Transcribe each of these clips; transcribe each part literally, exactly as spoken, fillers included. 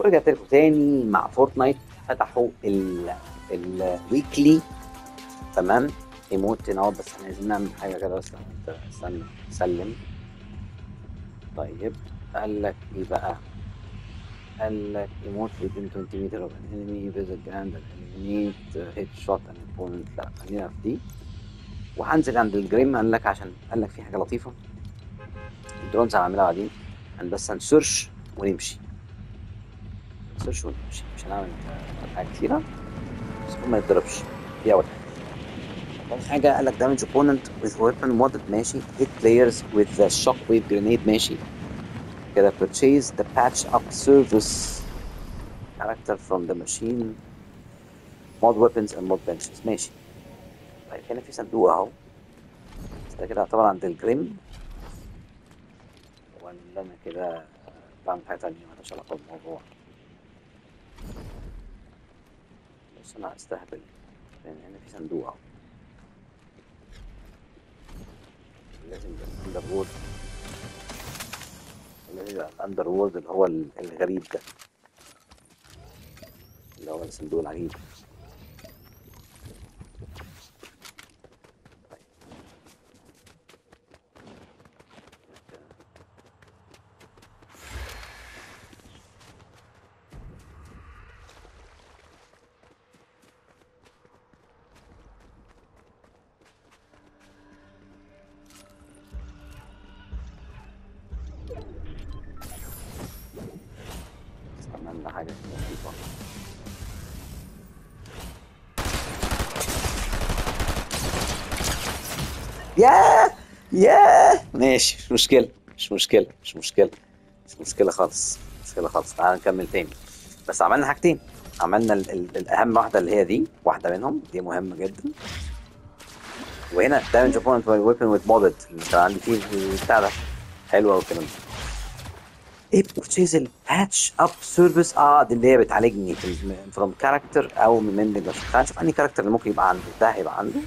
ورجعت لكم تاني مع فورتنايت. فتحوا ال الويكلي تمام. ايموت هنا بس احنا عايزين نعمل حاجه كده. بس استنى سلم. طيب قال لك ايه بقى؟ قال لك ايموت within twenty meter of an enemy visit grand and eliminate hit shot an opponent. لا خلينا في دي. وهنزل عند الجريم. قال لك عشان قال لك في حاجه لطيفه الدرونز هنعملها بعدين. بس هنسيرش ونمشي. هنسيرش ونمشي مش هنعمل حاجه كتيره بس ما يتضربش. دي اول حاجه. تاني حاجه قال لك damage opponent with weapon modded ماشي. hit players with the shockwave grenade ماشي كده. purchase the patch up service character from the machine mod weapons and mod benches ماشي. طيب هنا في صندوق اهو. بس ده كده يعتبر عند الجريم ولا انا كده بعمل حاجه تانيه مالهاش علاقه بالموضوع. بس انا هستهبل لان هنا في صندوق اهو. لازم يبقى الاندر وورد. لازم يبقى الاندر وورد اللي هو الغريب ده اللي هو الصندوق العجيب. عملنا حاجة لطيفة. ياه ياه ماشي مش مشكلة مش مشكلة مش مشكلة مش مشكلة خالص مش مشكلة خالص. تعالى نكمل تاني. بس عملنا حاجتين. عملنا ال ال الأهم واحدة اللي هي دي. واحدة منهم دي مهمة جدا. وهنا damage opponent by weapon with modded اللي كان عندي فيه البتاع ده. حلو أوي الكلام ده. ايه purchase الباتش اب سيرفيس. اه دي اللي هي بتعالجني فروم كاركتر او من من تعال نشوف انهي كاركتر اللي ممكن يبقى عنده. ده هيبقى عنده.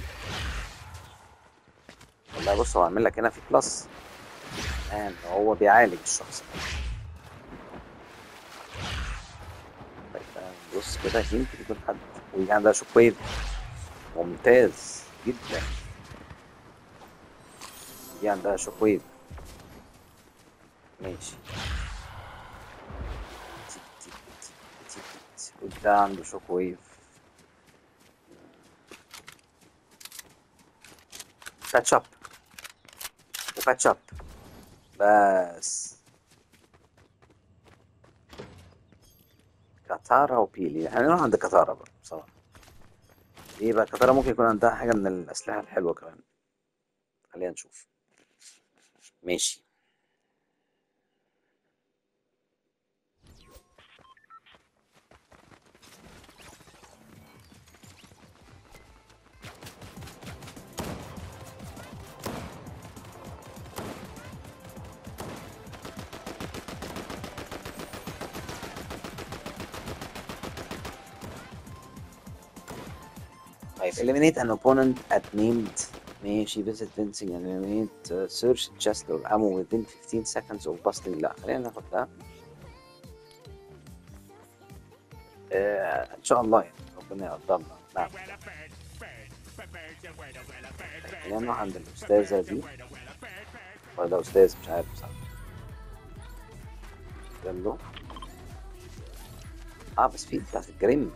والله بص هو عامل لك هنا في بلس الان هو بيعالج الشخص. طيب بص كده يمكن يكون حد ويجي عندها شوك ويف. ممتاز جدا. دي عندها شوك ويف ماشي. وده عنده شوك ويف. باتش اب وباتش اب بس. كاتارا وبيلي. هنروح عند كاتارا بقى بصراحة. ايه بقى كاتارا ممكن يكون عندها حاجة من الأسلحة الحلوة كمان. خلينا نشوف. ماشي. طيب eliminate an opponent at named ماشي. visit fencing and eliminate uh, search chest or ammo within fifteen seconds of busting. لا خلينا ناخد ده. آه ان شاء الله يعني ربنا يقدرنا. نعم. خلينا نروح عند الأستاذة دي ولا أستاذ مش عارف بصراحة. له اه بس في بتاعت الجريم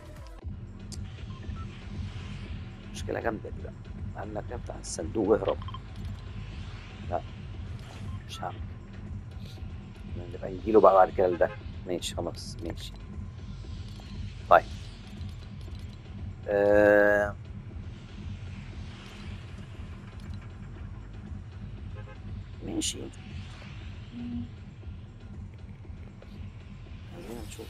مشكلة جامدة دي بقى. قال لك افتح الصندوق واهرب. لا مش هعمل كده. نبقى نجيله بقى بعد كده لده. ماشي خلاص ماشي. طيب آه... ماشي. خلينا نشوف.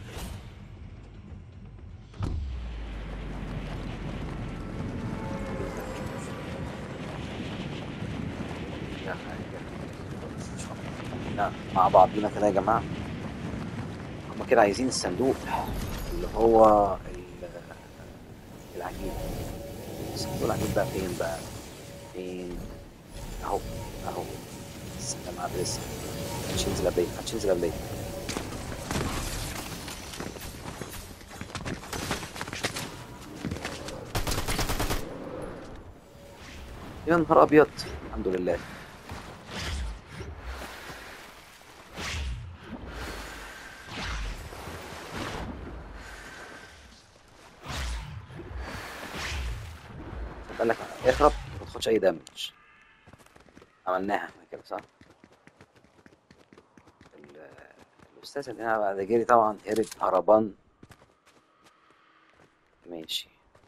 مع بعضينا كده يا جماعة. هما كده عايزين الصندوق اللي هو العجيب. الصندوق العجيب بقى فين بقى؟ فين؟ اهو اهو. استنى مع لسه. محدش ينزل قبلي محدش ينزل قبلي. يا نهار ابيض، الحمد لله. قال لك اهرب ما تاخدش اي دامج. عملناها احنا كده صح؟ ال- الاستاذ اللي هنا بعد جري طبعا هرب هربان. ماشي.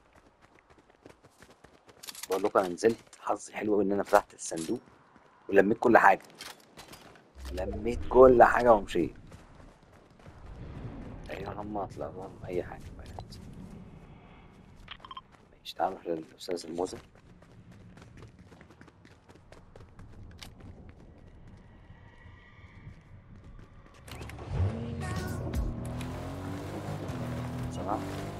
بقول لكم انا نزلت حظي حلو ان انا فتحت الصندوق ولميت كل حاجه. لميت كل حاجه ومشيت. تقريبا هم طلع لهم اي حاجه بقت. ماشي، تعال نروح للاستاذ الموزة. بسرعه.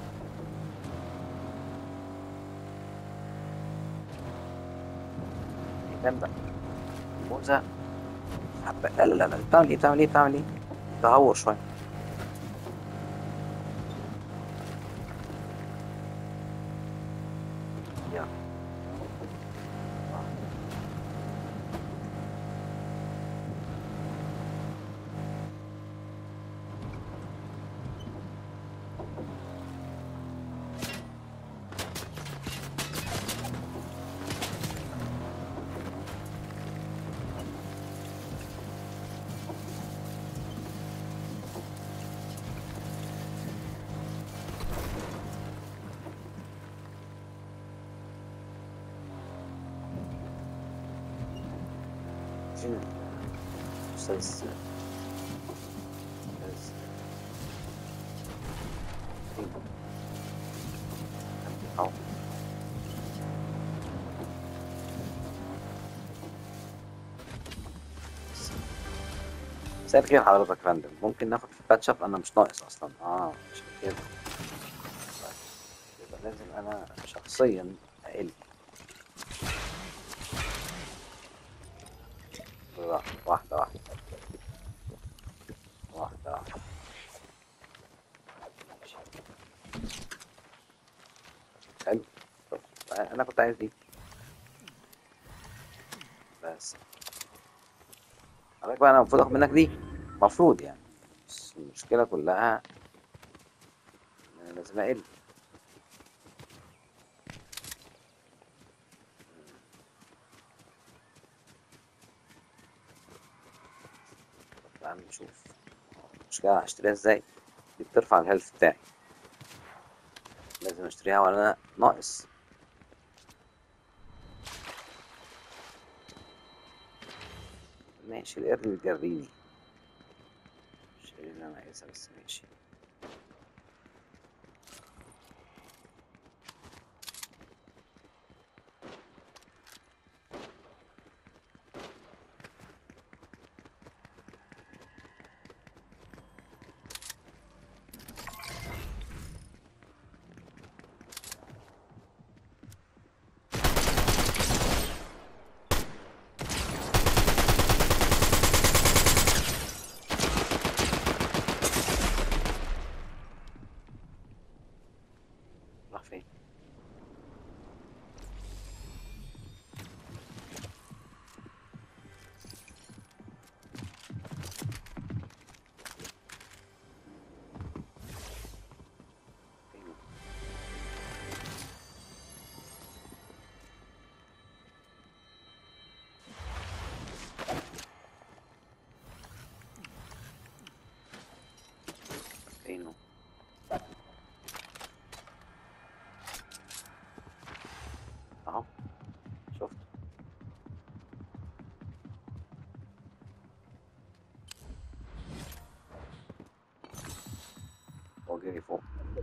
اهتم بقى الموزة. حبة. لا لا لا لا، بتعمل ايه بتعمل ايه بتعمل ايه؟ تهور شويه. يلا. فين الاستاذ؟ أستاذ- فين؟ اهو. مساء الخير حضرتك يا فندم، ممكن ناخد باتشب؟ انا مش ناقص اصلا. اه عشان كده. طيب، يبقى لازم انا شخصيا اقل. بالراحة، واحدة واحدة واحدة واحدة. ماشي. حلو. طب انا كنت عايز دي بس. حضرتك بقى انا المفروض اخد منك دي، المفروض يعني. بس المشكلة كلها ان انا لازم اقل. طب تعال نشوف المشكلة هشتريها ازاي. دي بترفع الهيلث بتاعي، لازم اشتريها وانا ناقص. ماشي، القرد بيجريني. مش هي اللي انا عايزها بس ماشي. راح فين؟ فين؟ فين؟ اهو شفت. هو جري فوق.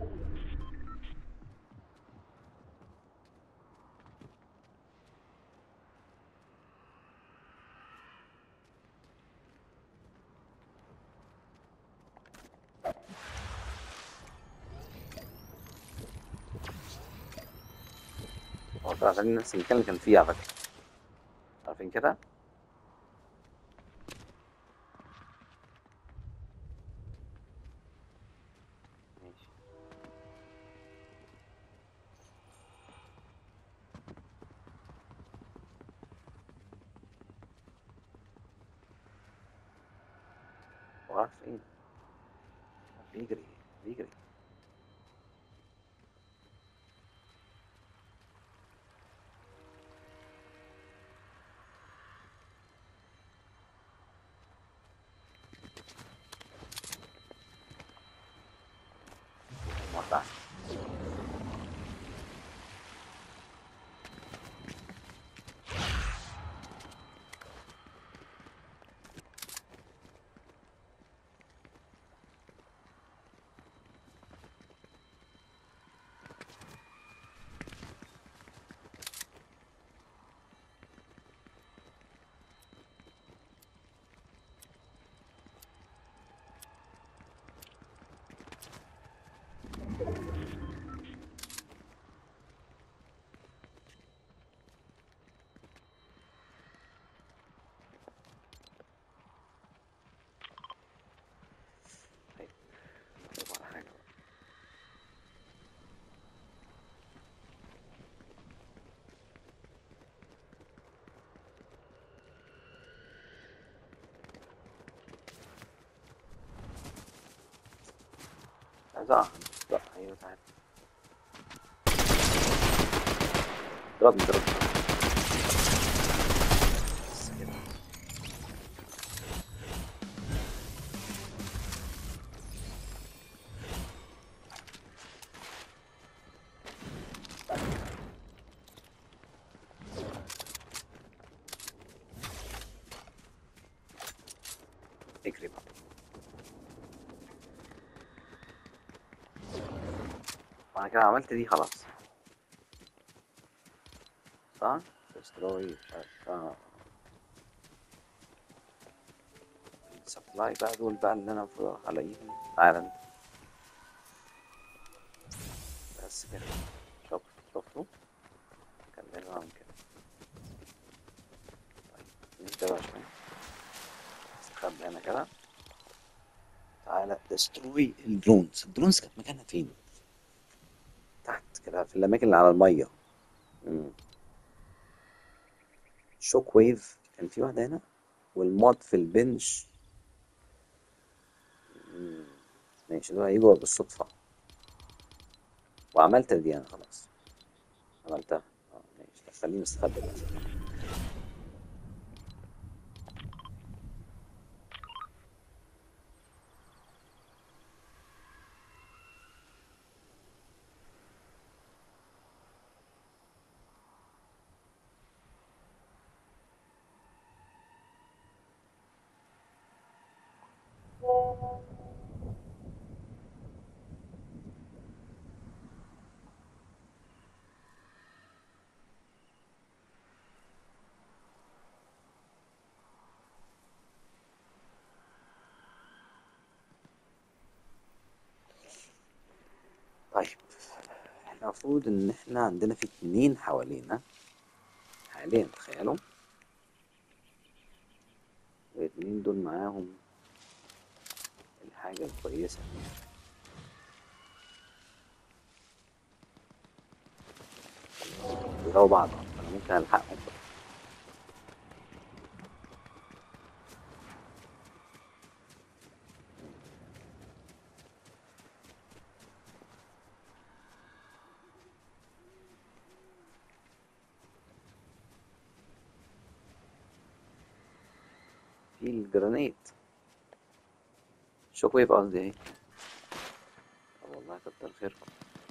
هو طلع تاني نفس المكان اللي كان فيه على فكرة. عارفين كده؟ ماشي. هو راح فين؟ بيجري بيجري. مرة. طيب ندور على حاجة بقى. عايز أقع. لا أيوة تعالى. ضربني ضربني. بس كده. اجري بقى. وأنا كده عملت دي خلاص. صح؟ دستروي مش عارف اه. السبلاي بقى دول بقى اللي أنا المفروض هلاقيهم. تعالى انت. بس كده. شوف شوفوا. كملوا عن كده. طيب انت بقى شوية. استخبى هنا كده. تعالى دستروي الدرونز. الدرونز كانت مكانها فين؟ تحت كده في الأماكن اللي على المية. مم. شوك ويف كان في واحدة هنا. والمود في البنش. مم. ماشي دول هيجوا بالصدفة. وعملت دي أنا خلاص. عملتها. اه ماشي خليني استخبى بقى. طيب احنا المفروض ان احنا عندنا في اتنين حوالينا حاليا تخيلوا. الاتنين دول معاهم الحاجة الكويسة. بيضربوا بعض انا ممكن الحقهم بقى. في الجرانيت. شوك ويف قصدي ايه. طب والله كتر خيركم.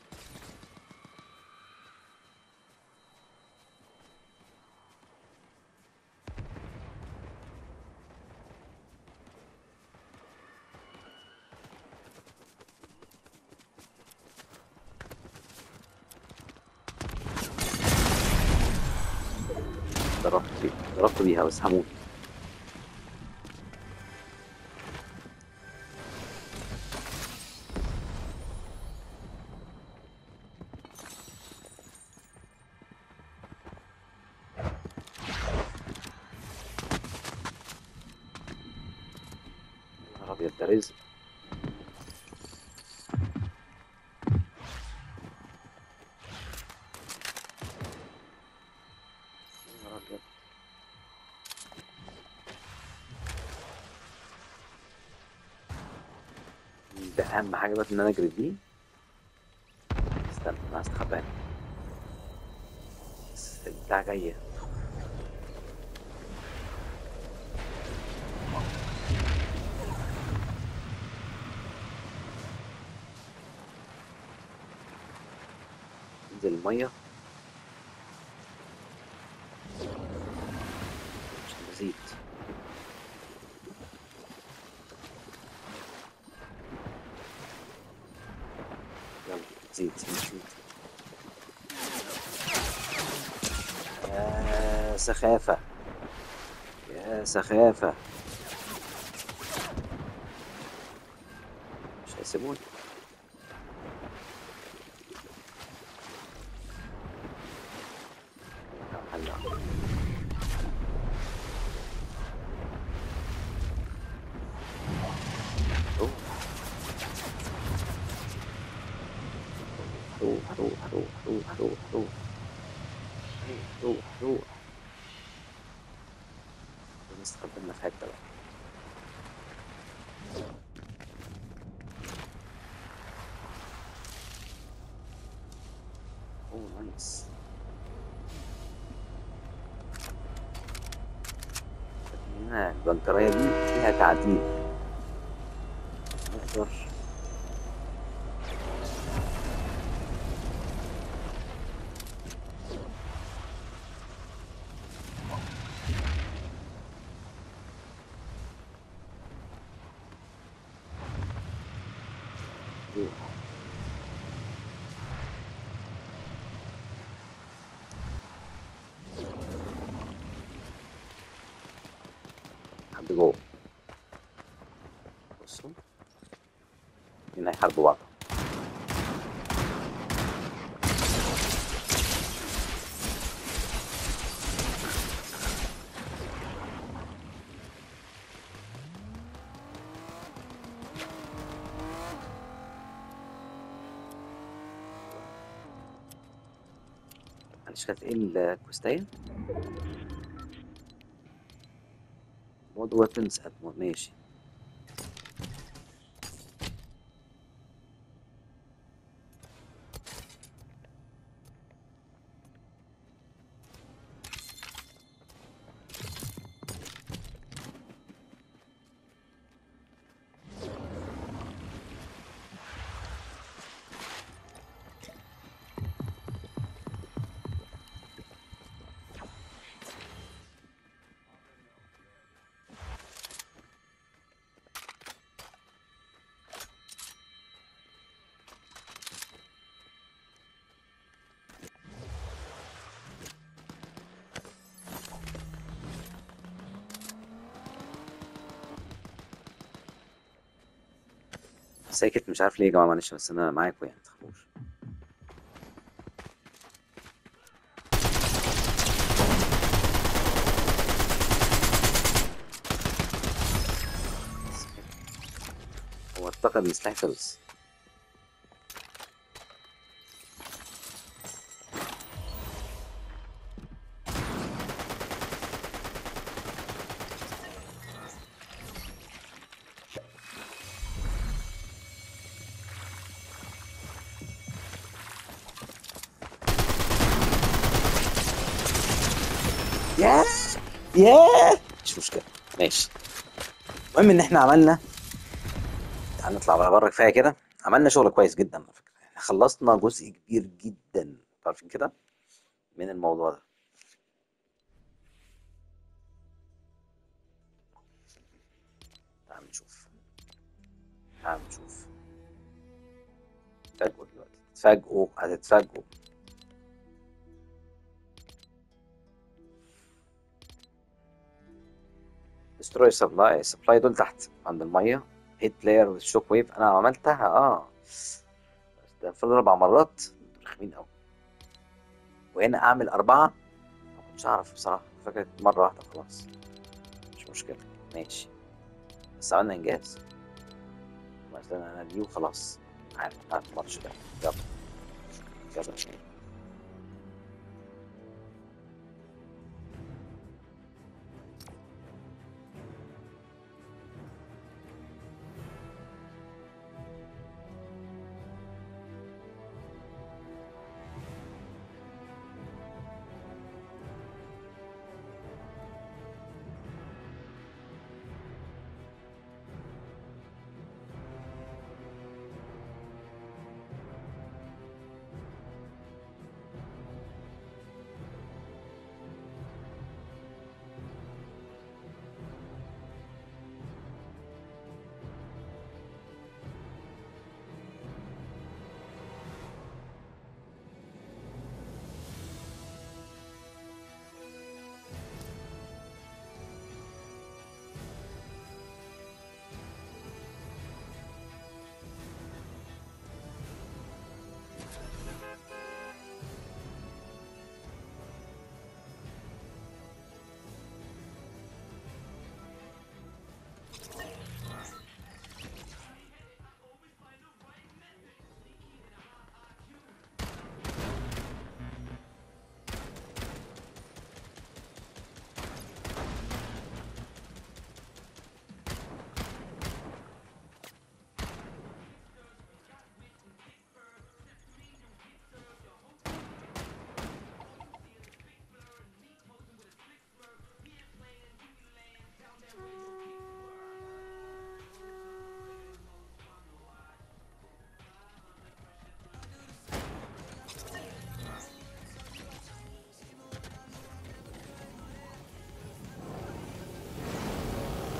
ضربت بيها ضربت بيها بس هموت. يا نهار ابيض ده رزق. يا نهار ابيض. ده اهم حاجه دلوقتي ان انا اجري دي. استنى انا هستخبى هنا. بس البتاع جايه. انزل الميه عشان نزيد. يلا زيد زيد زيد. يا سخافه يا سخافه. مش هيسيبوني. هلا روح روح روح روح روح روح روح روح روح. نستخبى لنا في حته بقى. اوه نايس. هنا البنكرية دي فيها تعديل. نقدر حد جوه. بصوا هنا هيحاربوا بعض. معلش كانت ايه الكوستاية؟ مود ويبنز ماشي. ساكت مش عارف ليه يا جماعة، معلش بس انا معاكم يعني متخافوش. هو اعتقد ان سلاحي خلص. ياه ياه مش مشكلة ماشي. المهم ان احنا عملنا، هنطلع بقى بره كفايه كده. عملنا شغل كويس جدا على فكره، احنا خلصنا جزء كبير جدا عارفين كده من الموضوع ده. تعال نشوف تعال نشوف. تتفاجئوا دلوقتي، تتفاجئوا هتتفاجئوا. دستروي سبلاي سبلاي دول تحت عند الميه. هيت بلاير شوك ويف انا عملتها اه. بس ده المفروض اربع مرات، رخمين قوي. وهنا اعمل اربعه، ما كنتش اعرف بصراحه، فكرت مره واحده خلاص. مش مشكله ماشي، بس عملنا انجاز. مثلا انا دي وخلاص. عارف عارف الماتش ده. يلا يلا.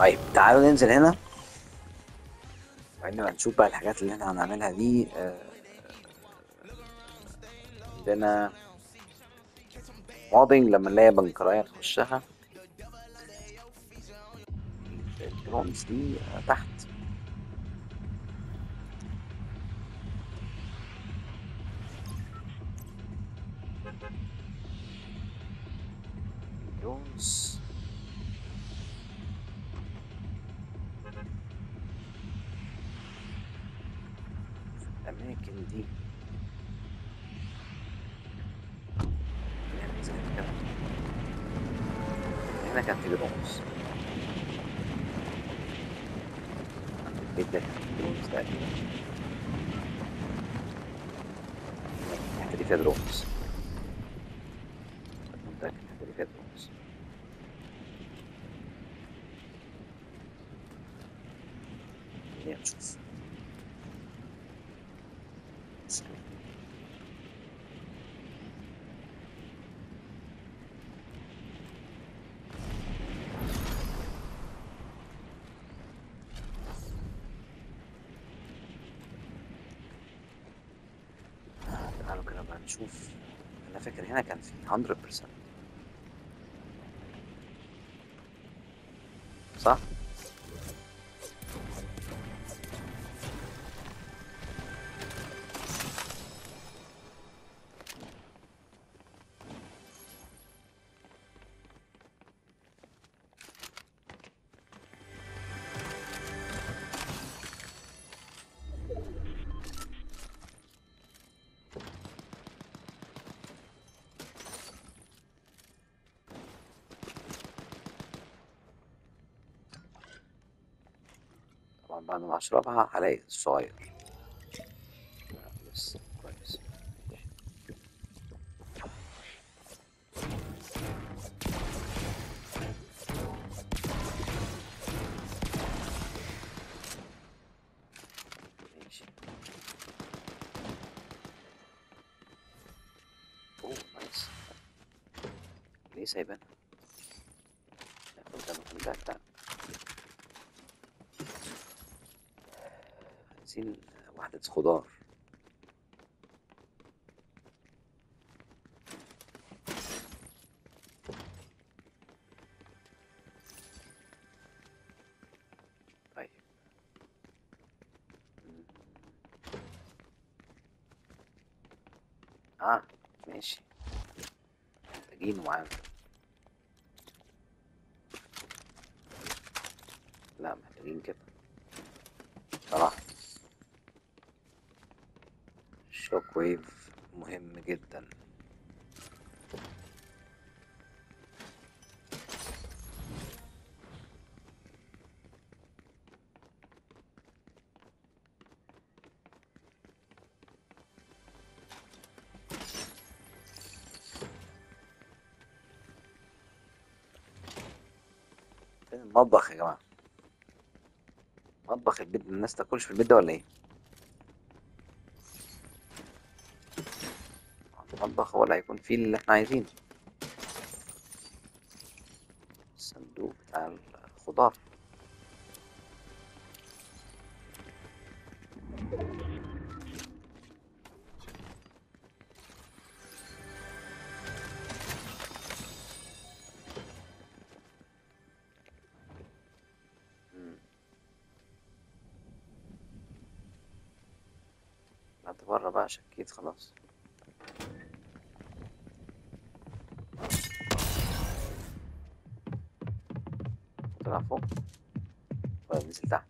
طيب تعالوا ننزل هنا وعندنا نشوف بقى الحاجات اللي احنا هنعملها دي. آه، عندنا مودينج لما نلاقي بنكراية نخشها. الدرونز دي آه، تحت. الدرونز الأماكن دي يعني زي كده. هنا كان في درونز عند البيت ده، كان في درونز تقريبا. الحتة دي فيها درونز، متأكد الحتة دي فيها درونز. خلينا نشوف. تعالوا كده بقى نشوف. أنا فاكر هنا كان في مية بالمية، صح؟ طبعا بعد ما أشربها هلاقي الصغير. بس كويس. ماشي. اوه نايس. ليه سايبها؟ ناخد ده ناخد ده بتاع. عايزين واحدة خضار. طيب. اه ماشي، محتاجينه معانا. لا محتاجين كده صراحة. الشوك ويف مهم جدا. فين المطبخ يا جماعة؟ مطبخ البيت، الناس تاكلش في البيت ده ولا ايه؟ المطبخ هو اللي هيكون فيه اللي احنا عايزينه. الصندوق بتاع الخضار. مم. بعد بره بقى شكيت خلاص. طلع فوق ولا نزل تحت؟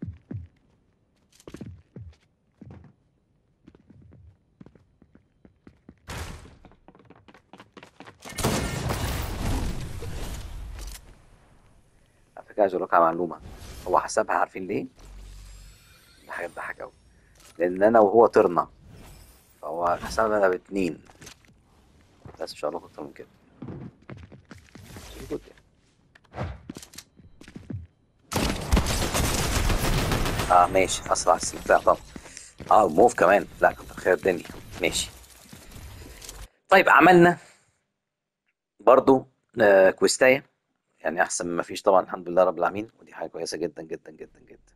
على فكرة عايز اقول لك على معلومة. هو حسبها، عارفين ليه؟ دي حاجة تضحك أوي. لأن أنا وهو طرنا، فهو حسبها باتنين. بس مش هقول لكم أكتر من كده. اه ماشي، اسرع استمتاع طبعا. اه موف كمان، لا كتر خير الدنيا. ماشي. طيب عملنا برضو آه كويستاية. يعني احسن من ما فيش طبعا، الحمد لله رب العالمين، ودي حاجه كويسه جدا جدا جدا جدا.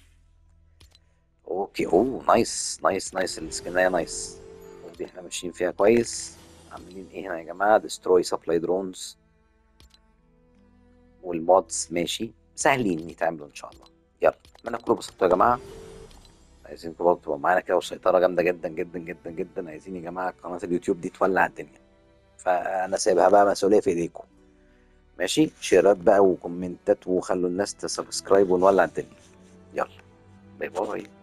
اوكي، اوه نايس نايس نايس، السكنايه نايس. ودي احنا ماشيين فيها كويس. عاملين ايه هنا يا جماعه؟ ديستروي سبلاي درونز، والمودز ماشي سهلين يتعملوا ان شاء الله. يلا، اتمنى تكونوا اتبسطتوا يا جماعه. عايزينكم برضه تبقوا معانا كده، والسيطره جامده جدا جدا جدا جدا. عايزين يا جماعه قناه اليوتيوب دي تولع الدنيا، فانا سايبها بقى مسؤوليه في ايديكم. ماشي، شيرات بقى وكومنتات، وخلوا الناس تسبسكرايب ونولع الدنيا. يلا، باي باي.